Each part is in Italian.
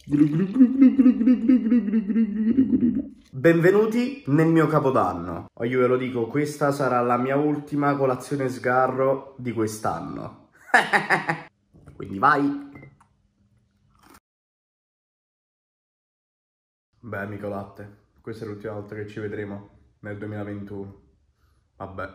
Benvenuti nel mio capodanno. Io ve lo dico, questa sarà la mia ultima colazione sgarro di quest'anno. Quindi vai. Beh, amico latte, questa è l'ultima volta che ci vedremo nel 2021. Vabbè.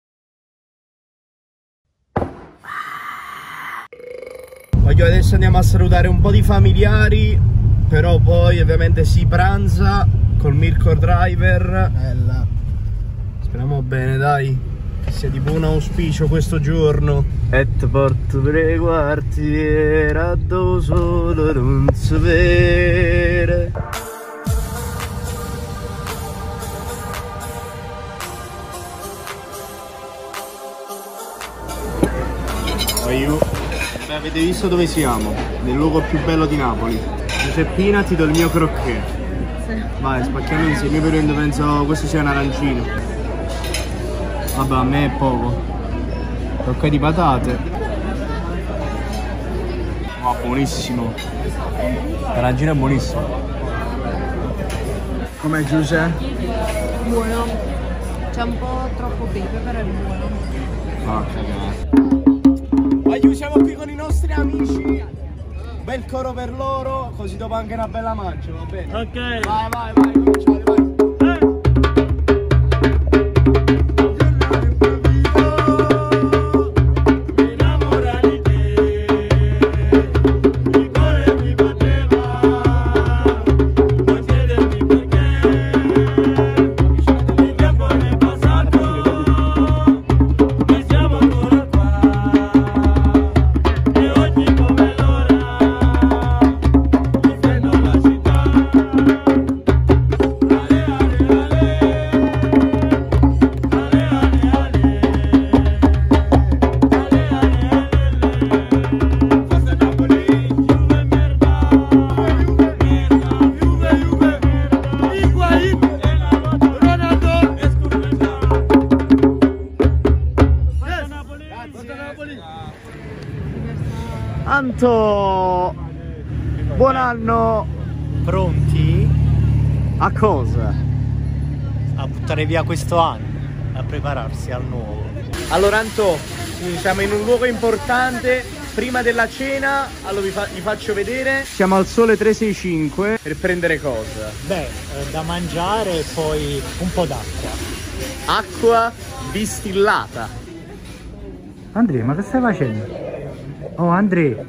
Adesso andiamo a salutare un po' di familiari, però poi ovviamente si pranza col Mirko Driver. Bella. Speriamo bene, dai, che sia di buon auspicio questo giorno. Et porto per i quarti era do solo non sapere. Beh, avete visto dove siamo? Nel luogo più bello di Napoli. Giuseppina, ti do il mio croquet. Sì. Vai, spacchiamo insieme. Io per penso questo sia un arancino. Vabbè, a me è poco. Croquet di patate. Oh, buonissimo. L'arancino è buonissimo. Com'è, Giuseppe? Buono. C'è un po' troppo pepe, però è buono. Ah, cagare. Siamo qui con i nostri amici. Bel coro per loro, così dopo anche una bella mancia, va bene? Ok. Vai, cominciate, vai. Anto, buon anno! Pronti? A cosa? A buttare via questo anno, a prepararsi al nuovo. Allora Anto, siamo in un luogo importante, prima della cena, allora vi faccio vedere. Siamo al Sole 365 per prendere cosa? Beh, da mangiare e poi un po' d'acqua. Acqua distillata. Andrea, ma che stai facendo? Oh Andrea,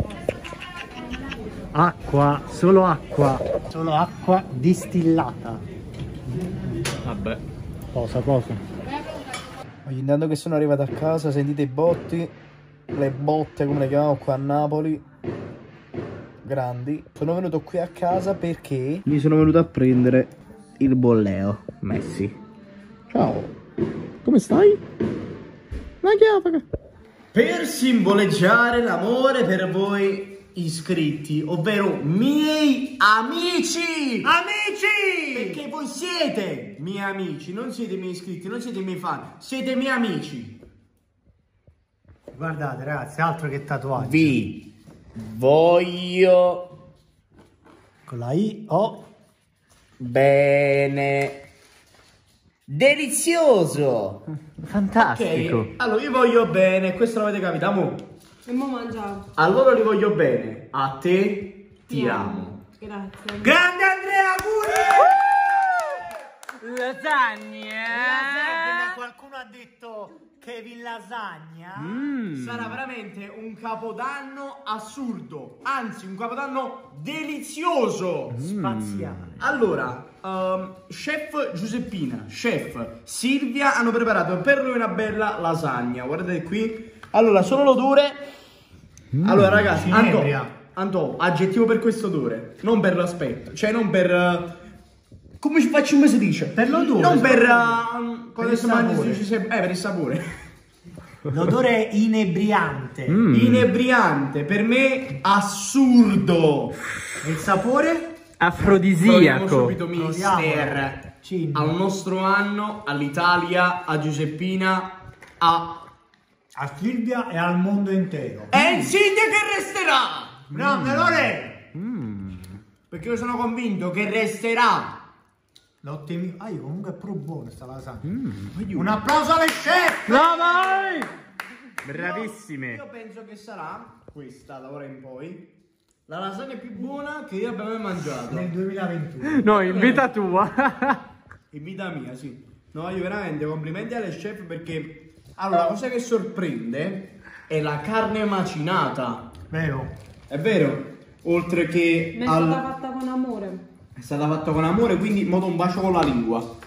acqua, solo acqua distillata. Vabbè. Cosa? Intanto che sono arrivato a casa, sentite i botti, le botte come le chiamiamo qua a Napoli, grandi. Sono venuto qui a casa perché mi sono venuto a prendere il bolleo. Messi. Ciao, come stai? Ma che per simboleggiare l'amore per voi iscritti, ovvero miei amici! Amici! Perché voi siete miei amici, non siete miei iscritti, non siete miei fan, siete miei amici. Guardate ragazzi, altro che tatuaggi. Vi voglio con la I-O bene. Delizioso! Fantastico. Ok, allora io voglio bene, questo l'avete capito, amore? E mo mangiamo. Allora li voglio bene, a te ti amo. Grazie. Grande Andrea, pure! Lasagna. Qualcuno ha detto Kevin Lasagna. Sarà veramente un capodanno assurdo, anzi un capodanno delizioso. Spaziale. Allora, chef Giuseppina, chef Silvia hanno preparato per lui una bella lasagna. Guardate qui. Allora, solo l'odore. Allora ragazzi, Anto, aggettivo per questo odore, non per l'aspetto, cioè non per come si dice? Per l'odore. Non per quando si mangia si dice per il sapore. L'odore è inebriante. Inebriante, per me assurdo. E il sapore? Afrodisiaco. Subito mister al nostro anno, all'Italia, a Giuseppina, a Silvia e al mondo intero. E insigne che resterà. No, Melone! Perché io sono convinto che resterà. Io comunque è pure buono sta lasagna. Un applauso alle chef! Vai! Bravissime. Io penso che sarà questa da ora in poi la lasagna più buona che io abbia mai mangiato. Nel 2021. No, in vita tua. In vita mia, sì. No, io veramente complimenti alle chef perché allora la cosa che sorprende è la carne macinata. Vero? È vero? Oltre che Ma è stata fatta con amore. è stata fatta con amore, quindi in modo un bacio con la lingua.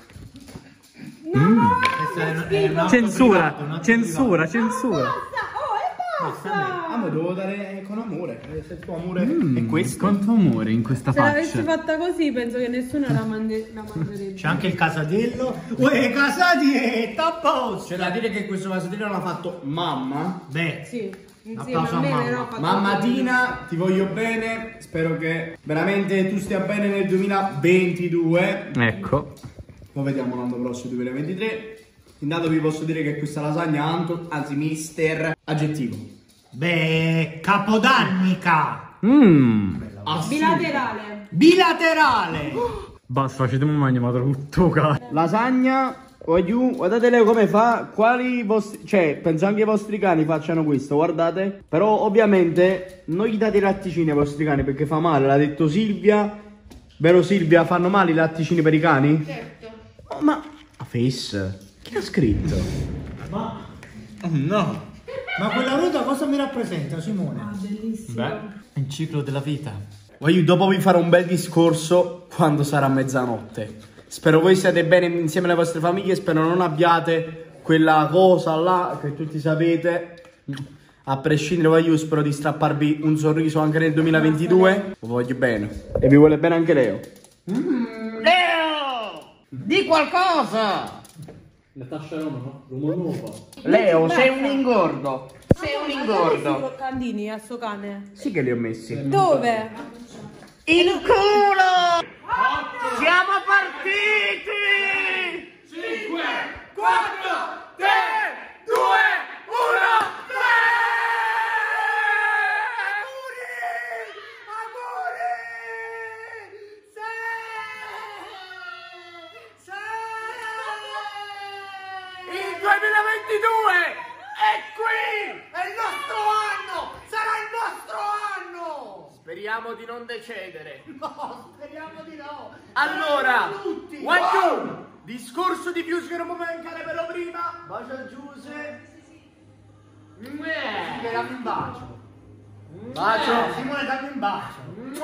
Questo è un atto Censura, privato, un atto censura, privato. censura. Ah, ma devo dare con amore. Se il tuo amore è questo. Quanto amore in questa Se l'avessi faccia. fatta così penso che nessuno la mangerebbe. C'è anche il casatiello. Uè, casatietto, a posto! C'è da dire che questo vasatino l'ha fatto mamma. Beh, Sì, insieme applauso a me a mamma. però ho fatto Mamma tutto. Tina, ti voglio bene. Spero che veramente tu stia bene nel 2022. Ecco. Lo vediamo l'anno prossimo, 2023. Intanto vi posso dire che questa lasagna, anzi mister, aggettivo. beh, capodannica! Bilaterale. Bilaterale! Basta, facetemi un mangiato tutto, cazzo. Lasagna, guardate Leo come fa, quali vostri, cioè penso anche i vostri cani facciano questo, guardate. Però ovviamente non gli date i latticini ai vostri cani perché fa male, l'ha detto Silvia. Vero Silvia, fanno male i latticini per i cani? Certo. Oh, ma a face, chi ha scritto? Ma, No. ma quella ruota cosa mi rappresenta, Simone? Bellissimo. È il ciclo della vita. Voglio dopo vi farò un bel discorso quando sarà mezzanotte. Spero voi siate bene insieme alle vostre famiglie, spero non abbiate quella cosa là che tutti sapete. A prescindere, io spero di strapparvi un sorriso anche nel 2022. Vi voglio bene. E vi vuole bene anche Leo. Leo! Di qualcosa! Leo, sei un ingordo. Sei un I ingordo. croccantini a sto cane. Sì che li ho messi. Dove? Il culo! Siamo partiti! 5, 4, 3, 2, 1, il 2022 è qui! È il nostro anno! Sarà il nostro anno! Speriamo di non decedere. No, speriamo di no. Allora, Tutti. Guagliù, discorso di Giuse che non può mancare però prima. Bacio a Giuse. Simone, dammi un bacio. Bacio. Simone, dammi un bacio.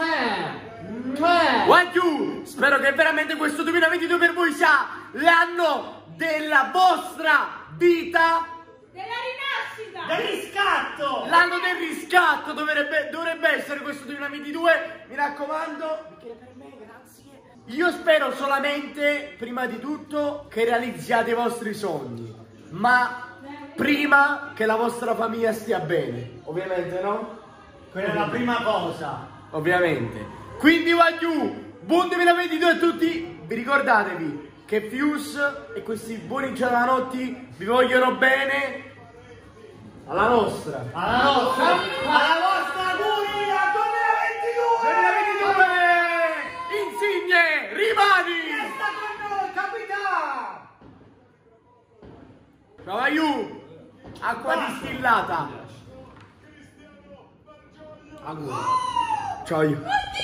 Guagliù, spero che veramente questo 2022 per voi sia l'anno della vostra vita. Della rinascita! Del riscatto. L'anno del riscatto dovrebbe essere questo 2022. Mi raccomando. Perché per me, grazie. Io spero solamente, prima di tutto, che realizziate i vostri sogni. Ma prima che la vostra famiglia stia bene. Ovviamente, no? Quella è la prima cosa. Ovviamente. Quindi Wagyu, buon 2022 a tutti. Vi ricordatevi che Fuse e questi buoni giovanotti vi vogliono bene. Alla nostra. Alla nostra. Alla vostra auguri al 2022. 2022. Insigne, rimani. Resta con noi, capitano. Ciao Wagyu. Acqua distillata. Auguri. Ciao.